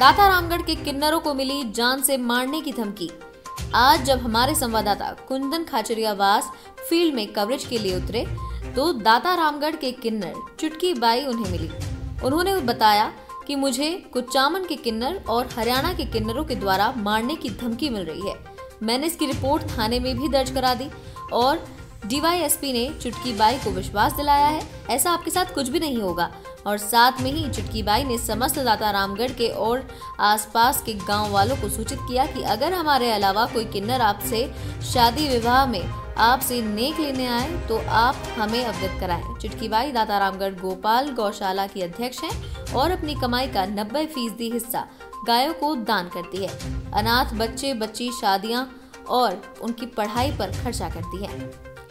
दाता रामगढ़ के किन्नरों को मिली जान से मारने की धमकी। आज जब हमारे संवाददाता कुंदन खाचरियावास फील्ड में कवरेज के लिए उतरे तो दाता रामगढ़ के किन्नर चुटकी बाई उन्हें मिली। उन्होंने बताया कि मुझे कुचामन के किन्नर और हरियाणा के किन्नरों के द्वारा मारने की धमकी मिल रही है। मैंने इसकी रिपोर्ट थाने में भी दर्ज करा दी और डीवाईएसपी ने चुटकी बाई को विश्वास दिलाया है ऐसा आपके साथ कुछ भी नहीं होगा। और साथ में ही चुटकी बाई ने समस्त दाता रामगढ़ के और आसपास के गांव वालों को सूचित किया कि अगर हमारे अलावा कोई किन्नर आपसे शादी विवाह में आपसे नेक लेने आए तो आप हमें अवगत कराएं। चुटकी बाई दाता रामगढ़ गोपाल गौशाला की अध्यक्ष हैं और अपनी कमाई का 90% हिस्सा गायों को दान करती है। अनाथ बच्चे बच्ची शादियां और उनकी पढ़ाई पर खर्चा करती है।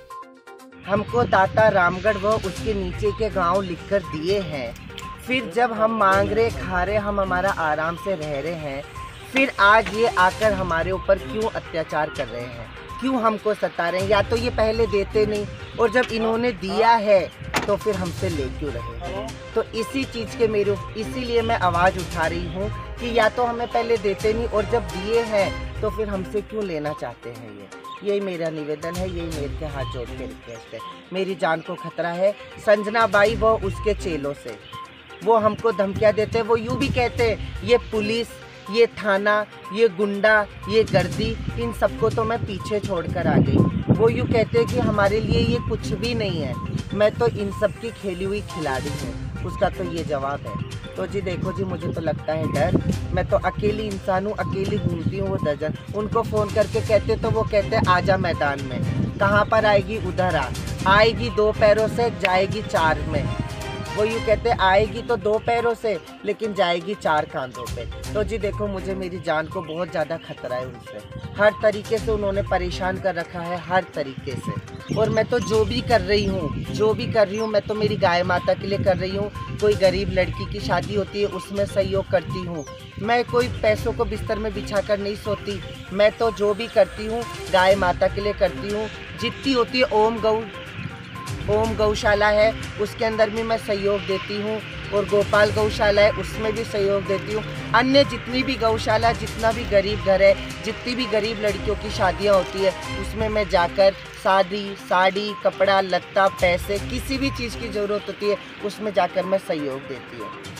हमको दाता रामगढ़ व उसके नीचे के गांव लिखकर दिए हैं। फिर जब हम मांग रहे खा रहे हम हमारा आराम से रह रहे हैं, फिर आज ये आकर हमारे ऊपर क्यों अत्याचार कर रहे हैं, क्यों हमको सता रहे हैं। या तो ये पहले देते नहीं और जब इन्होंने दिया है तो फिर हमसे ले क्यों रहे। तो इसी चीज़ के इसीलिए मैं आवाज़ उठा रही हूँ कि या तो हमें पहले देते नहीं और जब दिए हैं तो फिर हमसे क्यों लेना चाहते हैं। यही मेरा निवेदन है, यही मेरे के हाथ जोड़ के रिक्वेस्ट है। मेरी जान को खतरा है। संजना बाई व उसके चेलों से वो हमको धमकियाँ देते हैं। वो यूँ भी कहते हैं ये पुलिस, ये थाना, ये गुंडा, ये गर्दी, इन सबको तो मैं पीछे छोड़कर आ गई। वो यूँ कहते हैं कि हमारे लिए ये कुछ भी नहीं है। मैं तो इन सब की खेली हुई खिलाड़ी हूँ, उसका तो ये जवाब है। तो जी देखो जी, मुझे तो लगता है डर। मैं तो अकेली इंसान हूँ, अकेली घूमती हूँ। वो दर्जन उनको फ़ोन करके कहते तो वो कहते आजा मैदान में। कहाँ पर आएगी, उधर आएगी 2 पैरों से, जाएगी 4 में। वो यूँ कहते आएगी तो 2 पैरों से लेकिन जाएगी 4 कांधों पे। तो जी देखो, मुझे मेरी जान को बहुत ज़्यादा खतरा है उनसे। हर तरीके से उन्होंने परेशान कर रखा है, हर तरीके से। और मैं तो जो भी कर रही हूँ मैं तो मेरी गाय माता के लिए कर रही हूँ। कोई गरीब लड़की की शादी होती है उसमें सहयोग करती हूँ। मैं कोई पैसों को बिस्तर में बिछा कर नहीं सोती। मैं तो जो भी करती हूँ गाय माता के लिए करती हूँ। जितनी होती है ओम गौशाला है उसके अंदर भी मैं सहयोग देती हूँ और गोपाल गौशाला है उसमें भी सहयोग देती हूँ। अन्य जितनी भी गौशाला, जितना भी गरीब घर है, जितनी भी गरीब लड़कियों की शादियाँ होती है उसमें मैं जाकर साड़ी, कपड़ा लत्ता, पैसे, किसी भी चीज़ की ज़रूरत होती है उसमें जाकर मैं सहयोग देती हूँ।